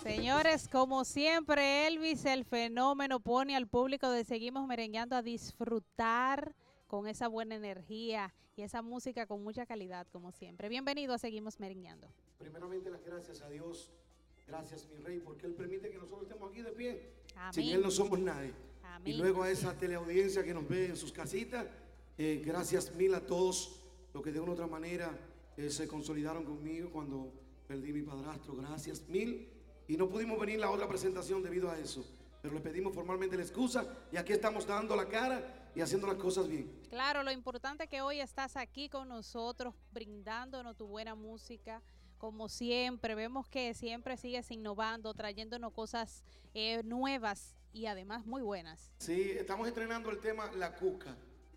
Señores, como siempre, Elvis, el fenómeno, pone al público de Seguimos Merengueando a disfrutar con esa buena energía y esa música con mucha calidad, como siempre. Bienvenido a Seguimos Merengueando. Primeramente, las gracias a Dios. Gracias, mi rey, porque Él permite que nosotros estemos aquí de pie. Amén. Sin Él no somos nadie. Amén. Y luego a esa teleaudiencia que nos ve en sus casitas, gracias mil a todos los que de una u otra manera se consolidaron conmigo cuando perdí mi padrastro. Gracias mil. Y no pudimos venir a la otra presentación debido a eso. Pero le pedimos formalmente la excusa y aquí estamos dando la cara y haciendo las cosas bien. Claro, lo importante es que hoy estás aquí con nosotros, brindándonos tu buena música. Como siempre, vemos que siempre sigues innovando, trayéndonos cosas nuevas y además muy buenas. Sí, estamos estrenando el tema La Cuca.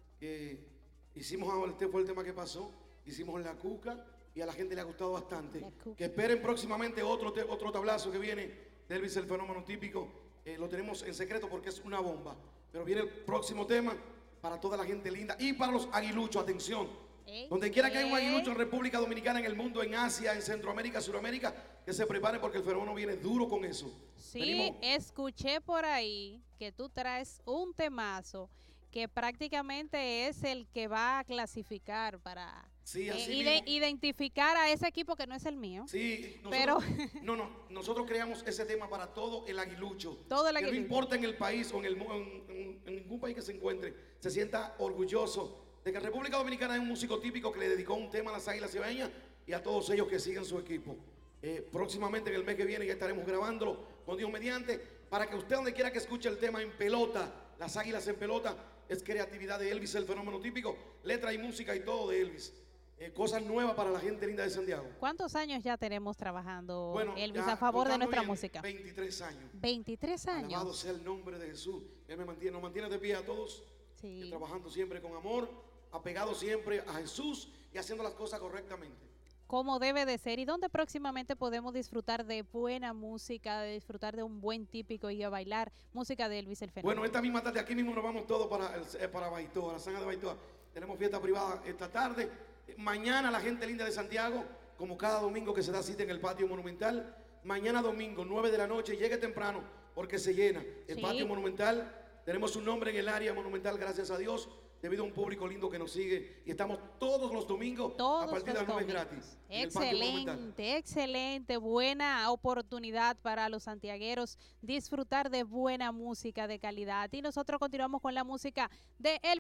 Este fue el tema que pasó. Hicimos La Cuca y a la gente le ha gustado bastante. Que esperen próximamente otro tablazo que viene de Elvis, el fenómeno típico. Lo tenemos en secreto porque es una bomba. Pero viene el próximo tema para toda la gente linda y para los aguiluchos, atención. Donde quiera que haya un aguilucho en República Dominicana, en el mundo, en Asia, en Centroamérica, Suramérica, que se prepare porque el fenómeno viene duro con eso. Sí, escuché por ahí que tú traes un temazo que prácticamente es el que va a clasificar para identificar a ese equipo que no es el mío. Sí, nosotros creamos ese tema para todo el aguilucho. Todo el aguilucho. Que no importa en el país o en ningún país que se encuentre, se sienta orgulloso de que en República Dominicana hay un músico típico que le dedicó un tema a las Águilas Cibaeñas y a todos ellos que siguen su equipo. Próximamente en el mes que viene ya estaremos grabándolo con Dios mediante, para que usted donde quiera que escuche el tema en pelota, las Águilas en pelota, es creatividad de Elvis, el fenómeno típico, letra y música y todo de Elvis. Cosas nuevas para la gente linda de Santiago. ¿Cuántos años ya tenemos trabajando, bueno, Elvis, a favor de nuestra música? 23 años. 23 años. Alabado sea el nombre de Jesús. Él nos mantiene de pie a todos, sí, trabajando siempre con amor, apegado siempre a Jesús y haciendo las cosas correctamente. Como debe de ser. ¿Y dónde próximamente podemos disfrutar de buena música, de disfrutar de un buen típico y a bailar música de Elvis el Fenómeno? Bueno, esta misma tarde aquí mismo nos vamos todos para Baitoa, la zanja de Baitoa. Tenemos fiesta privada esta tarde. Mañana la gente linda de Santiago, como cada domingo que se da cita en el patio Monumental. Mañana domingo, 9 de la noche, llegue temprano porque se llena el patio Monumental. Tenemos un nombre en el área Monumental, gracias a Dios, debido a un público lindo que nos sigue. Y estamos todos los domingos a partir de las 9 gratis. Excelente, excelente. Buena oportunidad para los santiagueros disfrutar de buena música de calidad. Y nosotros continuamos con la música de